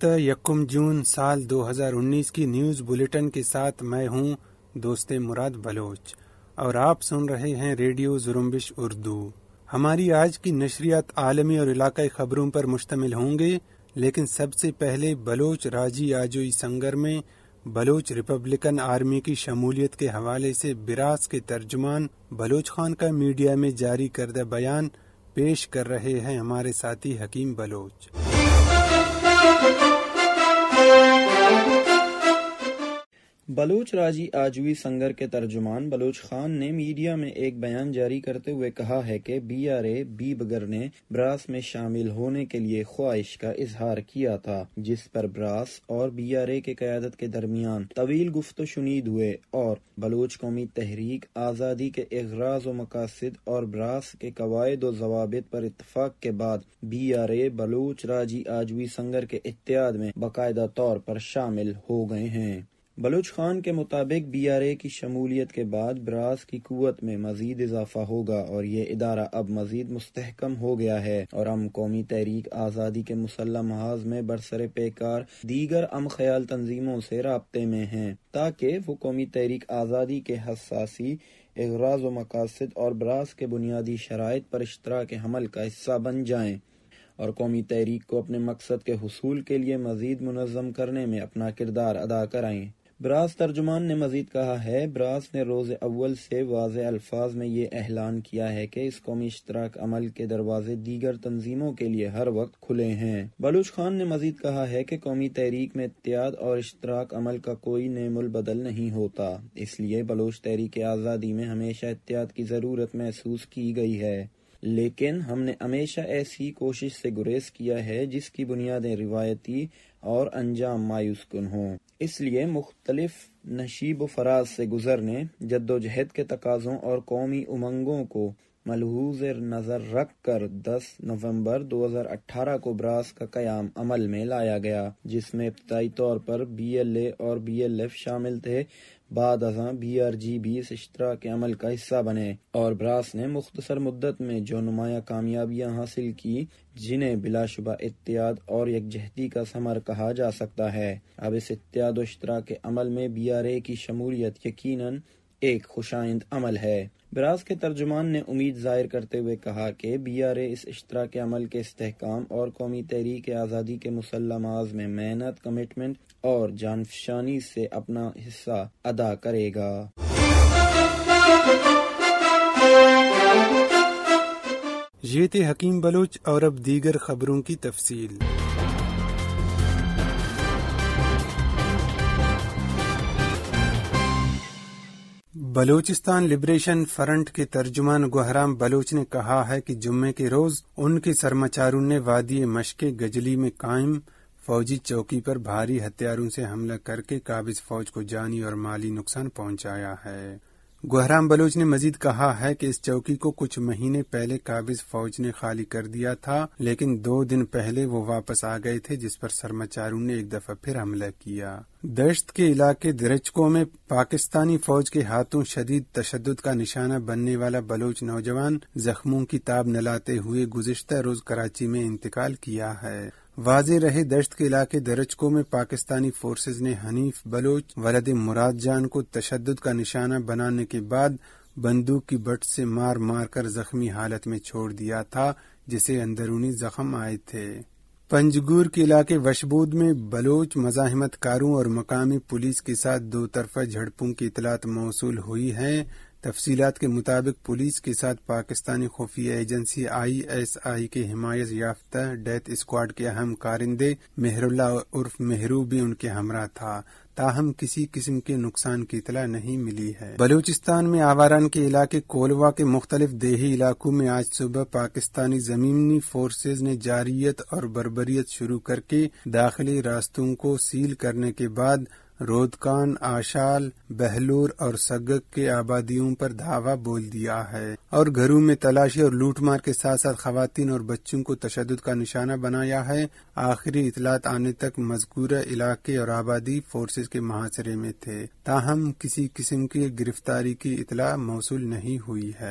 ہفتہ 1 جون سال 2019 کی نیوز بلیٹن کے ساتھ میں ہوں دوست مراد بلوچ اور آپ سن رہے ہیں ریڈیو زرمبش اردو۔ ہماری آج کی نشریات عالمی اور علاقائی خبروں پر مشتمل ہوں گے، لیکن سب سے پہلے بلوچ راجی آجوئی سنگر میں بلوچ ریپبلکن آرمی کی شمولیت کے حوالے سے براس کے ترجمان بلوچ خان کا میڈیا میں جاری کردہ بیان پیش کر رہے ہیں ہمارے ساتھی حکیم بلوچ۔ بلوچ راجی آجوئی سنگر کے ترجمان بلوچ خان نے میڈیا میں ایک بیان جاری کرتے ہوئے کہا ہے کہ BRA بگر نے براس میں شامل ہونے کے لیے خواہش کا اظہار کیا تھا، جس پر براس اور BRA کے قیادت کے درمیان طویل گفت و شنید ہوئے اور بلوچ قومی تحریک آزادی کے اغراض و مقاصد اور براس کے قواعد و ضوابط پر اتفاق کے بعد BRA بلوچ راجی آجوئی سنگر کے اتحاد میں باقاعدہ طور پر شامل ہو گئے ہیں۔ بلوچ خان کے مطابق BRA کی شمولیت کے بعد براس کی قوت میں مزید اضافہ ہوگا اور یہ ادارہ اب مزید مستحکم ہو گیا ہے، اور ہم قومی تحریک آزادی کے مسلح محاذ میں برسر پیکار دیگر خیال تنظیموں سے رابطے میں ہیں تاکہ وہ قومی تحریک آزادی کے حساسی اغراض و مقاصد اور براس کے بنیادی شرائط پر اشتراک عمل کا حصہ بن جائیں اور قومی تحریک کو اپنے مقصد کے حصول کے لیے مزید منظم کرنے میں اپنا کردار ادا کرائیں۔ براس ترجمان نے مزید کہا ہے، براس نے روز اول سے واضح الفاظ میں یہ اعلان کیا ہے کہ اس قومی اشتراک عمل کے دروازے دیگر تنظیموں کے لیے ہر وقت کھلے ہیں۔ بلوچ خان نے مزید کہا ہے کہ قومی تحریک میں اتحاد اور اشتراک عمل کا کوئی نعم البدل نہیں ہوتا، اس لیے بلوچ تحریک آزادی میں ہمیشہ اتحاد کی ضرورت محسوس کی گئی ہے، لیکن ہم نے ہمیشہ ایسی کوشش سے گریز کیا ہے جس کی بنیادیں روایتی اور انجام مایوس کن ہوں۔ اس لیے مختلف نشیب و فراز سے گزرنے، جدوجہد کے تقاضوں اور قومی امنگوں کو ملحوظ نظر رکھ کر 10 نومبر 2018 کو براس کا قیام عمل میں لایا گیا، جس میں ابتدائی طور پر BLA اور BLF شامل تھے۔ بعد ازاں BRG بھی اس اشتراک عمل کا حصہ بنے اور براس نے مختصر مدت میں جو نمایاں کامیابیاں حاصل کی، جنہیں بلا شبہ اتحاد اور یکجہتی کا ثمر کہا جا سکتا ہے، اب اس اتحاد و اشتراک عمل میں BRA کی شمولیت یقیناً ایک خوشائند عمل ہے۔ براس کے ترجمان نے امید ظاہر کرتے ہوئے کہا کہ BRA اس اشتراک عمل کے استحکام اور قومی تحریک آزادی کے مسلح محاذ میں محنت، کمٹمنٹ اور جانفشانی سے اپنا حصہ ادا کرے گا۔ یہ تھے حکیم بلوچ اور اب دیگر خبروں کی تفصیل۔ بلوچستان لبریشن فرنٹ کے ترجمان گوہرام بلوچ نے کہا ہے کہ جمعے کے روز ان کے سرمچاروں نے وادی مشق گجلی میں قائم فوجی چوکی پر بھاری ہتھیاروں سے حملہ کر کے قابض فوج کو جانی اور مالی نقصان پہنچایا ہے۔ گوہرام بلوچ نے مزید کہا ہے کہ اس چوکی کو کچھ مہینے پہلے قابض فوج نے خالی کر دیا تھا، لیکن 2 دن پہلے وہ واپس آ گئے تھے، جس پر سرمچاروں نے ایک دفعہ پھر حملہ کیا۔ دشت کے علاقے درچکوں میں پاکستانی فوج کے ہاتھوں شدید تشدد کا نشانہ بننے والا بلوچ نوجوان زخموں کی تاب نہ لاتے ہوئے گزشتہ روز کراچی میں انتقال کیا ہے۔ واضح رہے، دشت کے علاقے درچکوں میں پاکستانی فورسز نے حنیف بلوچ ولد مراد جان کو تشدد کا نشانہ بنانے کے بعد بندوق کی بٹ سے مار مار کر زخمی حالت میں چھوڑ دیا تھا، جسے اندرونی زخم آئے تھے۔ پنجگور کے علاقے وشبود میں بلوچ مزاحمت کاروں اور مقامی پولیس کے ساتھ 2 طرفہ جھڑپوں کی اطلاعات موصول ہوئی ہیں۔ تفصیلات کے مطابق پولیس کے ساتھ پاکستانی خفیہ ایجنسی ISI کے حمایت یافتہ ڈیتھ اسکواڈ کے اہم کارندے مہر اللہ عرف مہرو بھی ان کے ہمراہ تھا، تاہم کسی قسم کے نقصان کی اطلاع نہیں ملی ہے۔ بلوچستان میں آواران کے علاقے کولوا کے مختلف دیہی علاقوں میں آج صبح پاکستانی زمینی فورسز نے جارحیت اور بربریت شروع کر کے داخلی راستوں کو سیل کرنے کے بعد رودکان، آشال، بہلور اور سگک کے آبادیوں پر دھاوا بول دیا ہے اور گھروں میں تلاشی اور لوٹ مار کے ساتھ ساتھ خواتین اور بچوں کو تشدد کا نشانہ بنایا ہے۔ آخری اطلاعات آنے تک مذکورہ علاقے اور آبادی فورسز کے محاصرے میں تھے، تاہم کسی قسم کی گرفتاری کی اطلاع موصول نہیں ہوئی ہے۔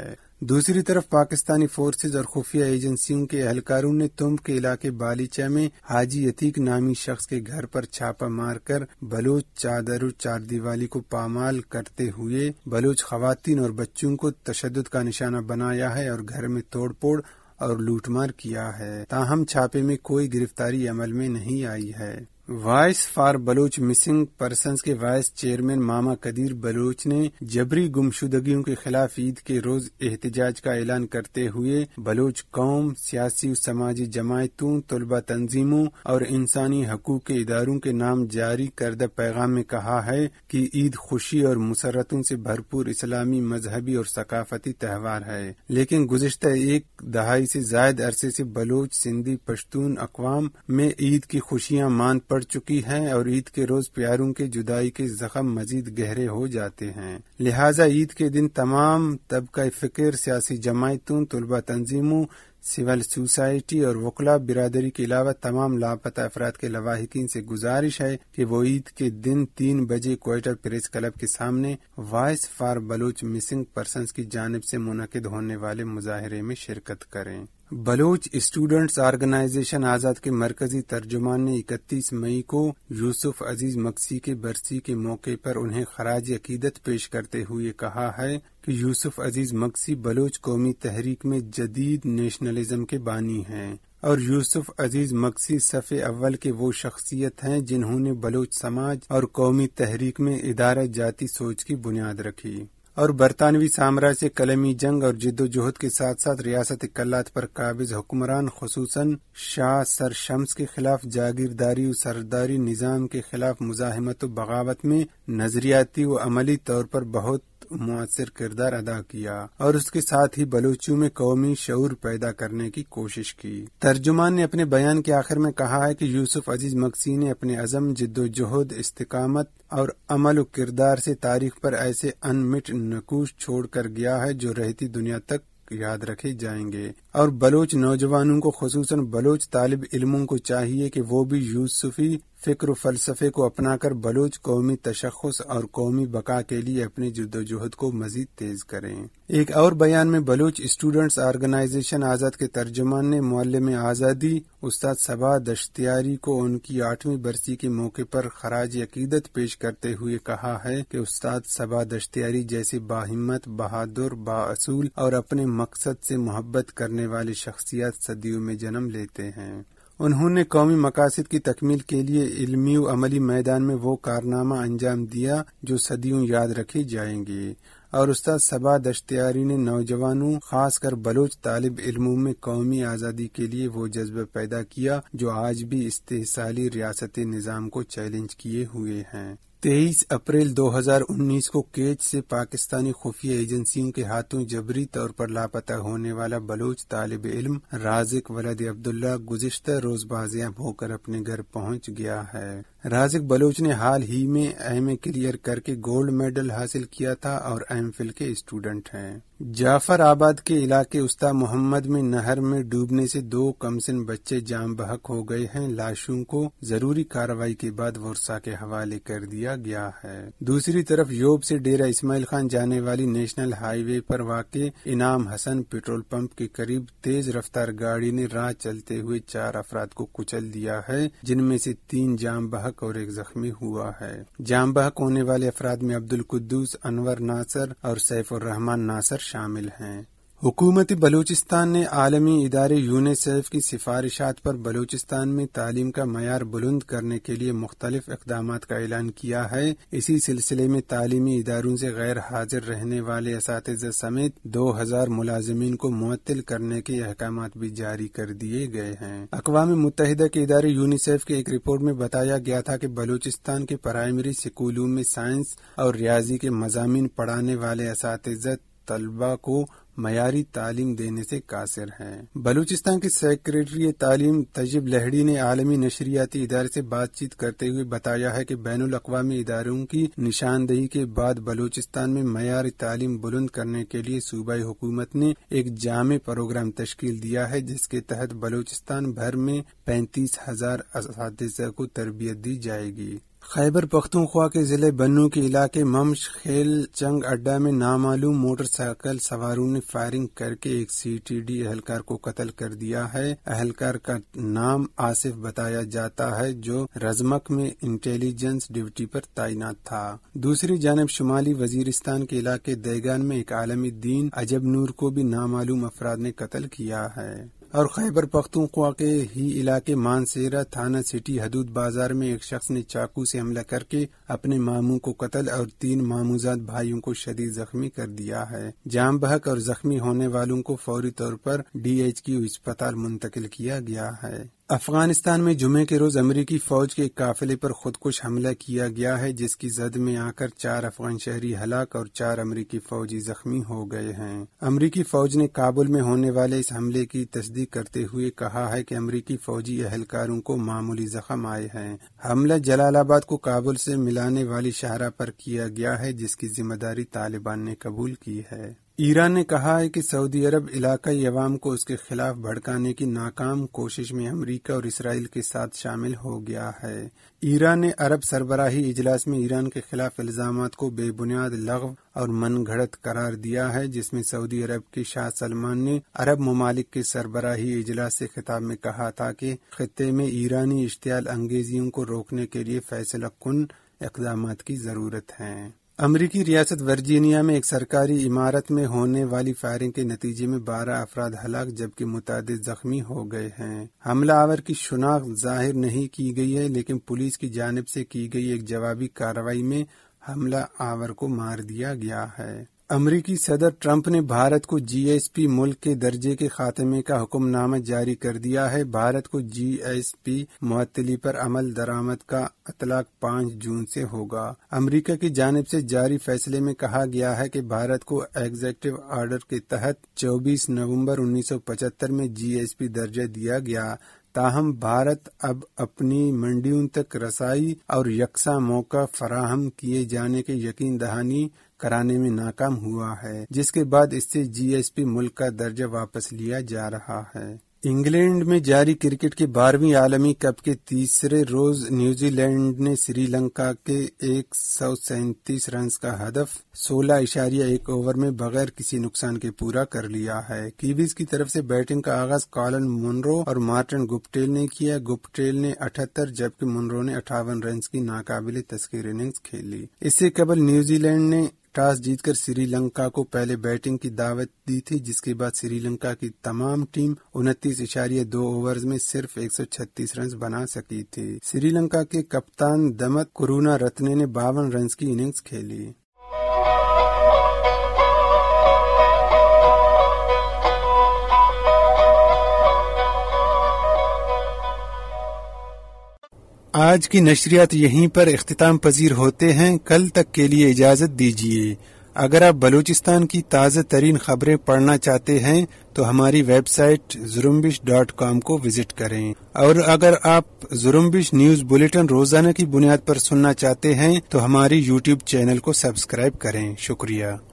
دوسری طرف پاکستانی فورسز اور خفیہ ایجنسیوں کے اہلکاروں نے تمب کے علاقے بالیچہ میں حاجی عتیق نامی شخص کے گھر پر چھاپہ مار کر بلوچ چادر و چاردیوالی کو پامال کرتے ہوئے بلوچ خواتین اور بچوں کو تشدد کا نشانہ بنایا ہے اور گھر میں توڑ پھوڑ اور لوٹ مار کیا ہے۔ تاہم چھاپے میں کوئی گرفتاری عمل میں نہیں آئی ہے۔ Voice for Baloch missing persons کے وائس چیئرمین ماما قدیر بلوچ نے جبری گمشدگیوں کے خلاف عید کے روز احتجاج کا اعلان کرتے ہوئے بلوچ قوم، سیاسی و سماجی جماعتوں، طلبہ تنظیموں اور انسانی حقوق کے اداروں کے نام جاری کردہ پیغام میں کہا ہے کہ عید خوشی اور مسرتوں سے بھرپور اسلامی مذہبی اور ثقافتی تہوار ہے، لیکن گزشتہ ایک دہائی سے زائد عرصے سے بلوچ، سندھی، پشتون اقوام میں عید کی خوشیاں مان پڑ چکی ہیں اور عید کے روز پیاروں کے جدائی کے زخم مزید گہرے ہو جاتے ہیں۔ لہٰذا عید کے دن تمام طبقہ فکر، سیاسی جماعتوں، طلبہ تنظیموں، سول سوسائٹی اور وکلاء برادری کے علاوہ تمام لاپتہ افراد کے لواحقین سے گزارش ہے کہ وہ عید کے دن 3 بجے کوئٹہ پریس کلب کے سامنے voice for Baloch missing persons کی جانب سے منعقد ہونے والے مظاہرے میں شرکت کریں۔ بلوچ اسٹوڈنٹس آرگنائزیشن آزاد کے مرکزی ترجمان نے 31 مئی کو یوسف عزیز مکسی کے برسی کے موقع پر انہیں خراج عقیدت پیش کرتے ہوئے کہا ہے کہ یوسف عزیز مکسی بلوچ قومی تحریک میں جدید نیشنلزم کے بانی ہیں اور یوسف عزیز مکسی صف اول کے وہ شخصیت ہیں جنہوں نے بلوچ سماج اور قومی تحریک میں ادارہ جاتی سوچ کی بنیاد رکھی اور برطانوی سامراج سے قلمی جنگ اور جد و جہد کے ساتھ ساتھ ریاست کلات پر قابض حکمران خصوصاً شاہ سر شمس کے خلاف جاگیرداری و سرداری نظام کے خلاف مزاحمت و بغاوت میں نظریاتی و عملی طور پر بہت مؤثر کردار ادا کیا اور اس کے ساتھ ہی بلوچیوں میں قومی شعور پیدا کرنے کی کوشش کی۔ ترجمان نے اپنے بیان کے آخر میں کہا ہے کہ یوسف عزیز مکسی نے اپنے عزم، جد و جہد، استقامت اور عمل و کردار سے تاریخ پر ایسے انمٹ نقوش چھوڑ کر گیا ہے جو رہتی دنیا تک یاد رکھے جائیں گے اور بلوچ نوجوانوں کو خصوصاً بلوچ طالب علموں کو چاہیے کہ وہ بھی یوسفی فکر و فلسفے کو اپنا کر بلوچ قومی تشخص اور قومی بقا کے لیے اپنی جد و جہد کو مزید تیز کریں۔ ایک اور بیان میں بلوچ اسٹوڈنٹس آرگنائزیشن آزاد کے ترجمان نے معلم آزادی استاد صبا دشتیاری کو ان کی 8ویں برسی کے موقع پر خراج عقیدت پیش کرتے ہوئے کہا ہے کہ استاد صبا دشتیاری جیسے باہمت، بہادر، بااصول اور اپنے مقصد سے محبت کرنے والی شخصیات صدیوں میں جنم لیتے ہیں۔ انہوں نے قومی مقاصد کی تکمیل کے لیے علمی و عملی میدان میں وہ کارنامہ انجام دیا جو صدیوں یاد رکھے جائیں گے اور استاد صبا دشتیاری نے نوجوانوں خاص کر بلوچ طالب علموں میں قومی آزادی کے لیے وہ جذبہ پیدا کیا جو آج بھی استحصالی ریاستی نظام کو چیلنج کیے ہوئے ہیں۔ 23 اپریل 2019 کو کیچ سے پاکستانی خفیہ ایجنسیوں کے ہاتھوں جبری طور پر لاپتہ ہونے والا بلوچ طالب علم رازق ولد عبداللہ گزشتہ روز بازیاب ہو کر اپنے گھر پہنچ گیا ہے۔ رازق بلوچ نے حال ہی میں ایم اے کلیئر کر کے گولڈ میڈل حاصل کیا تھا اور ایم فل کے اسٹوڈنٹ ہیں۔ جعفر آباد کے علاقے استا محمد میں نہر میں ڈوبنے سے 2 کمسن بچے جاں بحق ہو گئے ہیں۔ لاشوں کو ضروری کارروائی کے بعد ورثاء کے حوالے کر دیا گیا ہے۔ دوسری طرف یوب سے ڈیرہ اسماعیل خان جانے والی نیشنل ہائی وے پر واقع انعام حسن پیٹرول پمپ کے قریب تیز رفتار گاڑی نے راہ چلتے ہوئے 4 افراد کو کچل دیا ہے، جن میں سے 3 جاں بحق اور 1 زخمی ہوا ہے۔ جاں بحق ہونے والے افراد میں عبدالقدوس انور ناصر اور سیف الرحمان ناصر شامل ہیں۔ حکومت بلوچستان نے عالمی ادارے یونیسیف کی سفارشات پر بلوچستان میں تعلیم کا معیار بلند کرنے کے لیے مختلف اقدامات کا اعلان کیا ہے۔ اسی سلسلے میں تعلیمی اداروں سے غیر حاضر رہنے والے اساتذہ سمیت 2000 ملازمین کو معطل کرنے کے احکامات بھی جاری کر دیے گئے ہیں۔ اقوام متحدہ کے ادارے یونیسیف کے ایک رپورٹ میں بتایا گیا تھا کہ بلوچستان کے پرائمری اسکولوں میں سائنس اور ریاضی کے مضامین پڑھانے والے اساتذہ طلبہ کو معیاری تعلیم دینے سے قاصر ہیں۔ بلوچستان کے سیکریٹری تعلیم طیب لہڑی نے عالمی نشریاتی ادارے سے بات چیت کرتے ہوئے بتایا ہے کہ بین الاقوامی اداروں کی نشاندہی کے بعد بلوچستان میں معیاری تعلیم بلند کرنے کے لیے صوبائی حکومت نے ایک جامع پروگرام تشکیل دیا ہے، جس کے تحت بلوچستان بھر میں 35,000 اساتذہ کو تربیت دی جائے گی۔ خیبر پختونخوا کے ضلع بنوں کے علاقے ممش خیل چنگ اڈہ میں نامعلوم موٹر سائیکل سواروں نے فائرنگ کر کے ایک CTD اہلکار کو قتل کر دیا ہے۔ اہلکار کا نام آصف بتایا جاتا ہے جو رزمک میں انٹیلیجنس ڈیوٹی پر تعینات تھا۔ دوسری جانب شمالی وزیرستان کے علاقے دیگان میں ایک عالمی دین عجب نور کو بھی نامعلوم افراد نے قتل کیا ہے۔ اور خیبر پختونخوا کے ہی علاقے مانسیرہ تھانہ سٹی حدود بازار میں ایک شخص نے چاقو سے حملہ کر کے اپنے ماموں کو قتل اور 3 ماموزاد بھائیوں کو شدید زخمی کر دیا ہے۔ جام بحق اور زخمی ہونے والوں کو فوری طور پر DHQ اسپتال منتقل کیا گیا ہے۔ افغانستان میں جمعے کے روز امریکی فوج کے ایک قافلے پر خودکش حملہ کیا گیا ہے جس کی زد میں آ کر 4 افغان شہری ہلاک اور 4 امریکی فوجی زخمی ہو گئے ہیں۔ امریکی فوج نے کابل میں ہونے والے اس حملے کی تصدیق کرتے ہوئے کہا ہے کہ امریکی فوجی اہلکاروں کو معمولی زخم آئے ہیں۔ حملہ جلال آباد کو کابل سے ملانے والی شاہراہ پر کیا گیا ہے جس کی ذمہ داری طالبان نے قبول کی ہے۔ ایران نے کہا ہے کہ سعودی عرب علاقائی عوام کو اس کے خلاف بھڑکانے کی ناکام کوشش میں امریکہ اور اسرائیل کے ساتھ شامل ہو گیا ہے۔ ایران نے عرب سربراہی اجلاس میں ایران کے خلاف الزامات کو بے بنیاد لغو اور من گھڑت قرار دیا ہے جس میں سعودی عرب کے شاہ سلمان نے عرب ممالک کے سربراہی اجلاس سے خطاب میں کہا تھا کہ خطے میں ایرانی اشتعال انگیزیوں کو روکنے کے لیے فیصلہ کن اقدامات کی ضرورت ہے۔ امریکی ریاست ورجینیا میں ایک سرکاری عمارت میں ہونے والی فائرنگ کے نتیجے میں 12 افراد ہلاک جبکہ متعدد زخمی ہو گئے ہیں۔ حملہ آور کی شناخت ظاہر نہیں کی گئی ہے لیکن پولیس کی جانب سے کی گئی ایک جوابی کارروائی میں حملہ آور کو مار دیا گیا ہے۔ امریکی صدر ٹرمپ نے بھارت کو GSP ملک کے درجے کے خاتمے کا حکم نامہ جاری کر دیا ہے۔ بھارت کو GSP معطلی پر عمل درآمد کا اطلاق 5 جون سے ہوگا۔ امریکہ کی جانب سے جاری فیصلے میں کہا گیا ہے کہ بھارت کو ایگزیکٹو آرڈر کے تحت 24 نومبر 1975 میں GSP درجہ دیا گیا، تاہم بھارت اب اپنی منڈیوں تک رسائی اور یکساں موقع فراہم کیے جانے کے یقین دہانی کرانے میں ناکام ہوا ہے، جس کے بعد اس سے GSP ملک کا درجہ واپس لیا جا رہا ہے۔ انگلینڈ میں جاری کرکٹ کے 12ویں عالمی کپ کے تیسرے روز نیوزی لینڈ نے سری لنکا کے 137 رنز کا ہدف 16.1 اوور میں بغیر کسی نقصان کے پورا کر لیا ہے۔ کیویز کی طرف سے بیٹنگ کا آغاز کالن منرو اور مارٹن گپٹیل نے کیا۔ گپٹیل نے 78 جبکہ منرو نے 58 رنز کی ناقابل تسخیر اننگز کھیلی۔ اس سے قبل نیوزی لینڈ نے ٹاس جیت کر سری لنکا کو پہلے بیٹنگ کی دعوت دی تھی جس کے بعد سری لنکا کی تمام ٹیم 29.2 اوورز میں صرف 136 رنز بنا سکی تھی۔ سری لنکا کے کپتان دمت کرونا رتنے نے 52 رنز کی اننگز کھیلی۔ آج کی نشریات یہیں پر اختتام پذیر ہوتے ہیں۔ کل تک کے لیے اجازت دیجیے۔ اگر آپ بلوچستان کی تازہ ترین خبریں پڑھنا چاہتے ہیں تو ہماری ویب سائٹ زرمبش.com کو وزٹ کریں، اور اگر آپ زرمبش نیوز بلیٹن روزانہ کی بنیاد پر سننا چاہتے ہیں تو ہماری YouTube چینل کو سبسکرائب کریں۔ شکریہ۔